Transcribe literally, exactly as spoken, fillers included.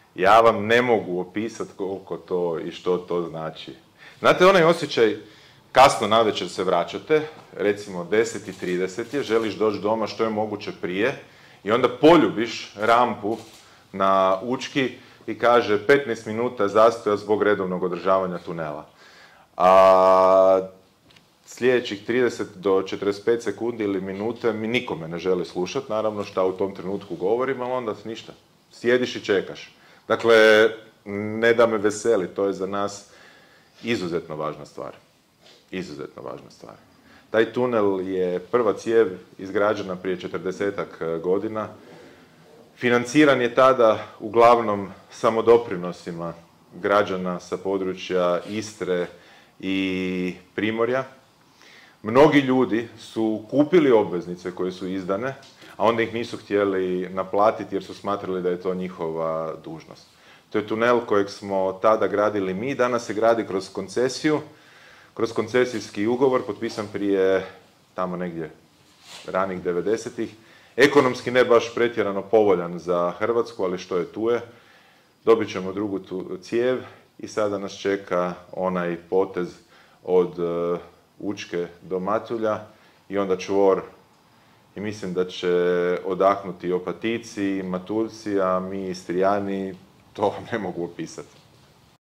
Ja vam ne mogu opisati koliko to i što to znači. Znate, onaj osjećaj, kasno navečer se vraćate, recimo deset i trideset je, želiš doći doma što je moguće prije i onda poljubiš rampu na Učki i kaže petnaest minuta zastoja zbog redovnog održavanja tunela. A sljedećih trideset do četrdeset pet sekundi ili minute mi nikome ne želi slušati, naravno šta u tom trenutku govorim, ali onda ništa. Sjediš i čekaš. Dakle, ne da me veseli, to je za nas izuzetno važna stvar. Izuzetno važna stvar. Taj tunel je prva cijev izgrađena prije četrdesetak godina. Financiran je tada uglavnom samodoprinosima građana sa područja Istre i Primorja. Mnogi ljudi su kupili obveznice koje su izdane, a onda ih nisu htjeli naplatiti jer su smatrali da je to njihova dužnost. To je tunel kojeg smo tada gradili mi, danas se gradi kroz koncesiju, kroz koncesijski ugovor, potpisan prije tamo negdje ranih devedesetih. Ekonomski ne baš pretjerano povoljan za Hrvatsku, ali što je tu je. Dobit ćemo drugu tu cijev i sada nas čeka onaj potez od uh, Učke do Matulja i onda čvor. I mislim da će odahnuti Opatici, Matuljci, a mi Istrijani to ne mogu opisati.